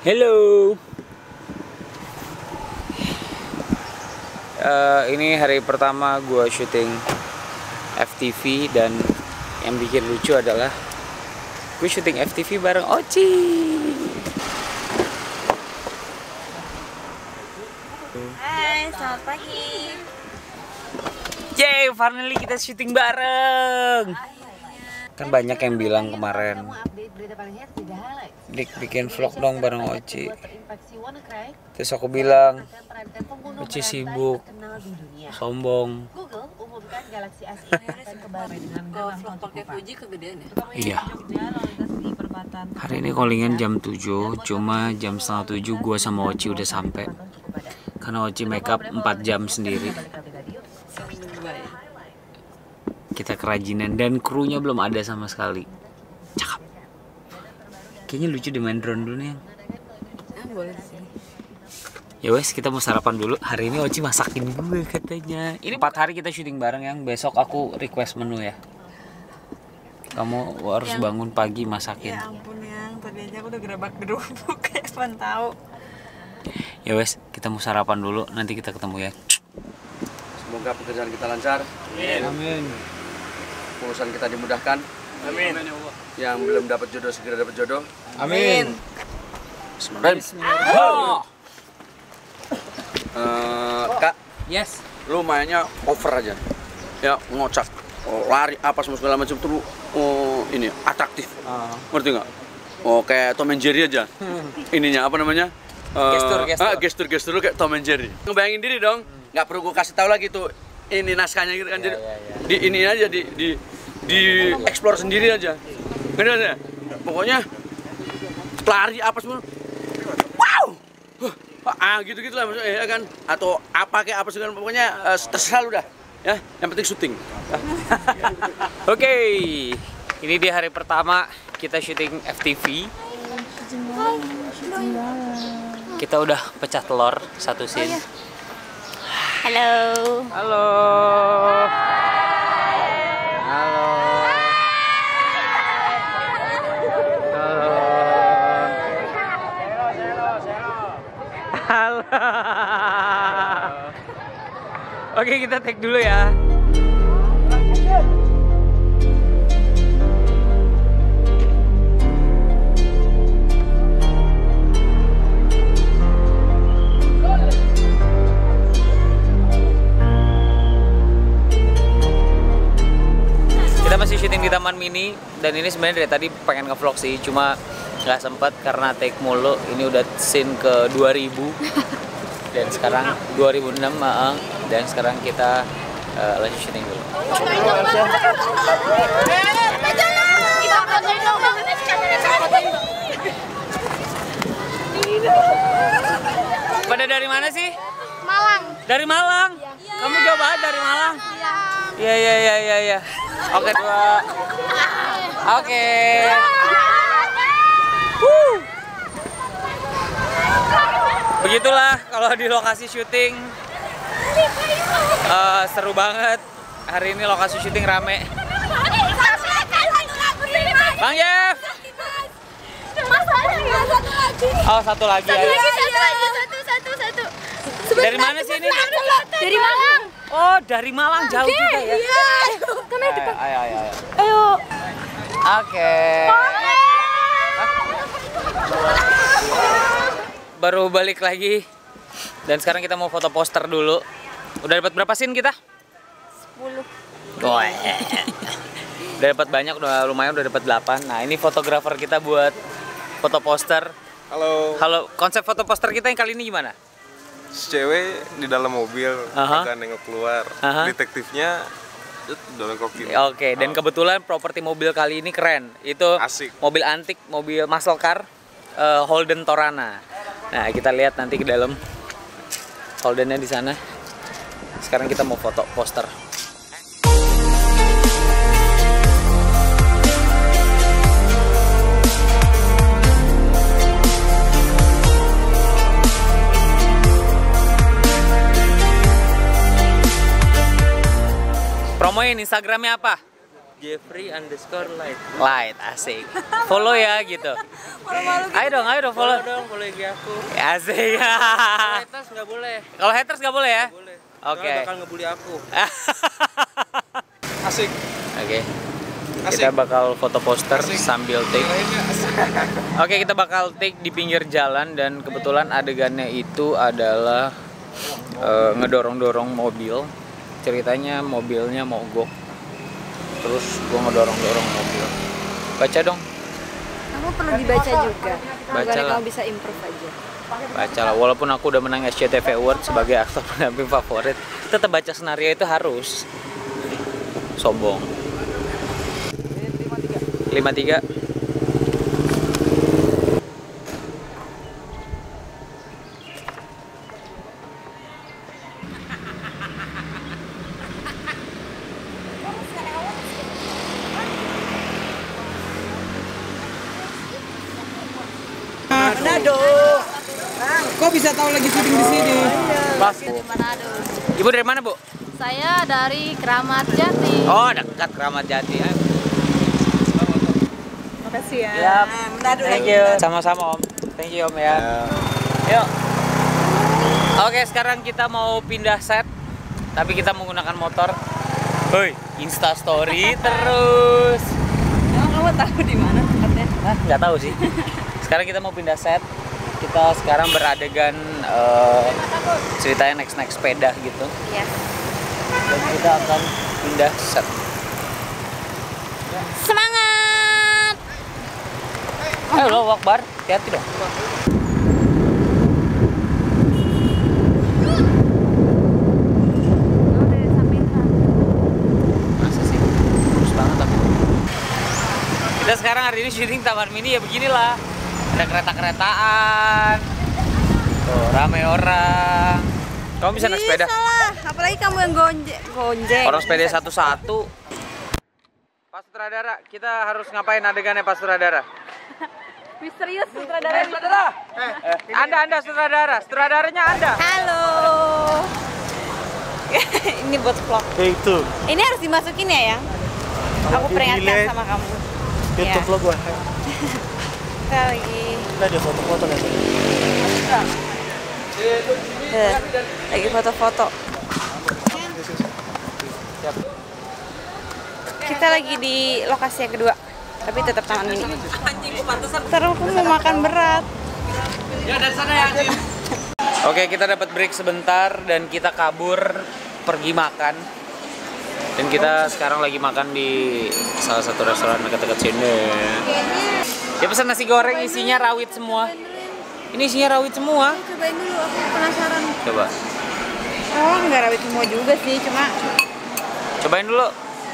Hello. Ini hari pertama gue syuting FTV dan yang bikin lucu adalah gue syuting FTV bareng Oci. Hai, selamat pagi. Yeay, finally kita syuting bareng. Kan banyak yang bilang kemarin, Dik bikin vlog dong bareng Oci. Terus aku bilang, Oci sibuk, sombong. Iya. Hari ini callingan jam 7, cuma jam setengah 7 gue sama Oci udah sampai. Karena Oci makeup 4 jam sendiri. Kita kerajinan dan krunya belum ada sama sekali. Cakep. Kayaknya lucu di main drone dulu nih. Boleh sih. Ya wes, kita mau sarapan dulu. Hari ini Oci masakin gue katanya. Ini 4 hari kita syuting bareng yang besok aku request menu ya. Kamu harus bangun pagi masakin. Ya ampun yang tadi aja aku udah gerabak-gerubuk kayak tahu. Ya wes, kita mau sarapan dulu. Nanti kita ketemu ya. Semoga pekerjaan kita lancar. Amin. Urusan kita dimudahkan. Amin. Yang belum dapat jodoh segera dapat jodoh. Amin. Bismillahirrahmanirrahim. Kak, Yes. lu mainnya over aja. Ya, ngocak, lari apa semua segala macam tuh ini atraktif. Ngerti nggak? Oh, kayak Tom and Jerry aja. Ininya apa namanya? Gestur lu kayak Tom and Jerry. Ngebayangin diri dong. Nggak perlu gue kasih tahu lagi tuh ini naskahnya gitu kan. Jadi di ini aja di explore sendiri aja. Ngerti ya? Pokoknya lari apa semua. Wow. Gitu-gitu lah maksudnya ya kan, atau apa kayak apa segala pokoknya terserah lu dah ya, yang penting syuting. Oke. Ini di hari pertama kita syuting FTV. Kita udah pecah telur satu scene. Halo. Halo. Halo. Halo. Oke, kita take dulu ya. Kita masih syuting di Taman Mini dan ini sebenarnya dari tadi pengen ngevlog sih, cuma nggak sempat karena take mulu. Ini udah scene ke 2000 dan sekarang 2006 dan sekarang kita lagi syuting dulu. Pada dari mana sih? Malang. Dari Malang. Kamu jauh banget dari Malang. Iya. Oke, 2. Oke. Begitulah kalau di lokasi syuting. Seru banget. Hari ini lokasi syuting rame. Bang Jeff. Oh, satu lagi. Satu. Dari mana sih ini? Dari Malang. Oh, dari Malang jauh juga ya. Iya. Ayo. Oke. Baru balik lagi dan sekarang kita mau foto poster dulu. Udah dapat berapa scene kita? 10. Udah dapat banyak, udah lumayan, udah dapat 8. Nah, ini fotografer kita buat foto poster. Halo, konsep foto poster kita yang kali ini gimana? Cewek di dalam mobil, agak nengok keluar. Detektifnya dalam koki. Oke, dan kebetulan properti mobil kali ini keren. Itu asik. Mobil antik, mobil muscle car Holden Torana. Nah, kita lihat nanti ke dalam. Holdennya di sana. Sekarang kita mau foto poster. Promoin Instagramnya apa? @Jeffrey_light. Light, asik. Follow ya gitu. Malu-malu gitu. Ayo dong follow. Follow IG aku. Asik. Haters nggak boleh. Kalau haters nggak boleh ya? Boleh. Oke. Soalnya bakal ngebully aku. Asik. Oke. Asik. Kita bakal foto poster Asik. sambil take. Lainnya asik. Oke, kita bakal take di pinggir jalan dan kebetulan adegannya itu adalah ngedorong-dorong mobil. Ceritanya mobilnya mogok. Terus gua ngedorong-dorong mobil. Baca dong. Kamu perlu dibaca juga. Baca Bukannya lah. kamu bisa improve aja. Baca lah, walaupun aku udah menang SCTV Award sebagai aktor pendamping favorit, tetap baca skenario itu harus. Sombong. 53. Manado. Kok bisa tahu lagi syuting di sini? Pas. Dari Manado. Ibu dari mana, Bu? Saya dari Kramat Jati. Oh, dekat Kramat Jati. Makasih ya. Yap. Manado Thank lagi. you. Sama-sama, Om. Thank you, Om ya. Yuk. Oke, sekarang kita mau pindah set. Tapi kita menggunakan motor. Hoi, Insta story terus. Emang kamu tahu di mana tempatnya? Hah, nggak tahu sih. Sekarang kita mau pindah set. Kita sekarang beradegan ceritanya naik sepeda gitu. Yes. Dan kita akan pindah set. Semangat! Ayo lo, Akbar, hati-hati dong. Masa sih? Bagus banget tapi. Kita sekarang hari ini syuting Taman Mini ya beginilah. Ada kereta-keretaan. Tuh, rame orang. Kamu bisa naik sepeda? Salah, apalagi kamu yang gonjeng. Orang sepeda satu-satu. Pak Sutradara, kita harus ngapain adegannya Pak Sutradara? Misterius sutradara. Anda Sutradara, sutradaranya Anda. Halo. Ini buat vlog. Itu. Ini harus dimasukin ya, yang. Aku peringatkan sama kamu. YouTube Ya. lo gua. Kita lagi Ada foto-foto nih. lagi foto-foto. Kita lagi di lokasi yang kedua, tapi tetap Taman Mini. Terus aku mau makan berat. Oke, kita dapat break sebentar dan kita kabur pergi makan. Dan kita sekarang lagi makan di salah satu restoran dekat-dekat sini. Dia pesan nasi goreng isinya rawit semua. Ini isinya rawit semua. Cobain dulu, aku penasaran. Coba. Oh, nggak rawit semua juga sih, cuma Cobain dulu.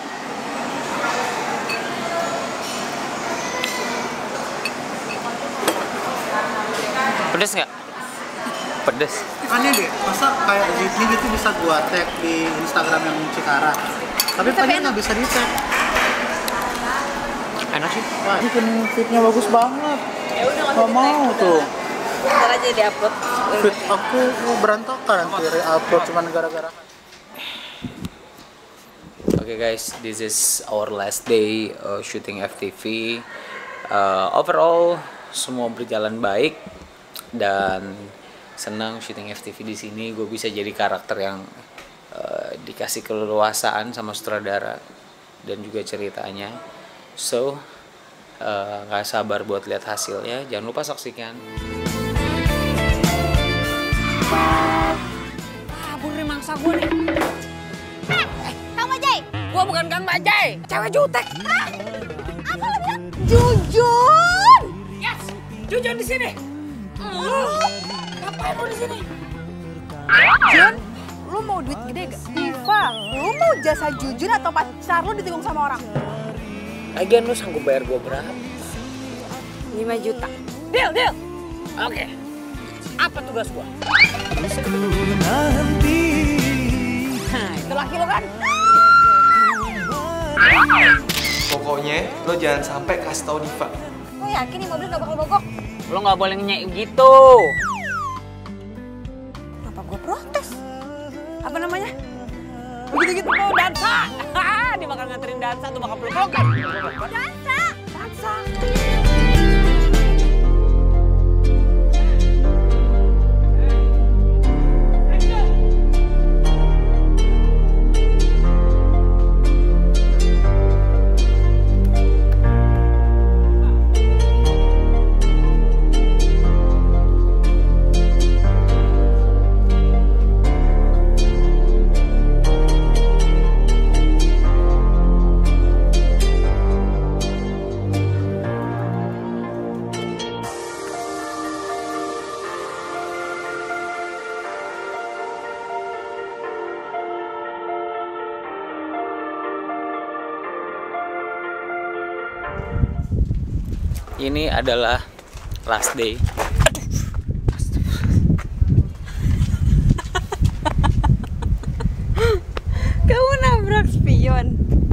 Pedes nggak? Pedes. Aneh deh, masa kayak Zidni gitu bisa gua tag di Instagram yang Cikara. Tapi padahal nggak bisa di tag. Enak sih. Wah, bikin fitnya bagus banget. ya udah Gak mau tuh. Ntar aja di-upload. Fit aku berantakan nanti re-upload cuman gara-gara. Okay guys, this is our last day shooting FTV. Overall semua berjalan baik dan senang syuting FTV di sini. Gue bisa jadi karakter yang dikasih keleluasaan sama sutradara dan juga ceritanya. So nggak sabar buat lihat hasilnya. Jangan lupa saksikan. Kabur nih mangsa gue nih. Kang Bajai! Gue bukan Kang Bajai, cewek jutek. Apa lu bilang? Jujun! Yes, Jujun di sini. Ngapain lu di sini? Jun, lu mau duit gede gak? Diva, lu mau jasa Jujun atau pacar lu ditikung sama orang? Lagian lu sanggup bayar gue berapa? 5 juta. Deal, deal. Oke. Apa tugas gue? Nah, itu laki lu kan? Pokoknya lo jangan sampai kasih tau Diva. Lu yakin nih mobil gak bakal mogok? Lo nggak boleh ngenyek gitu. Kenapa gue protes? Apa namanya? Begitu-gitu mau dansa. dia bakal nganterin Dansa tuh bakal peluk-pelukan. Dansa. Ini adalah last day. Kamu nabrak spion.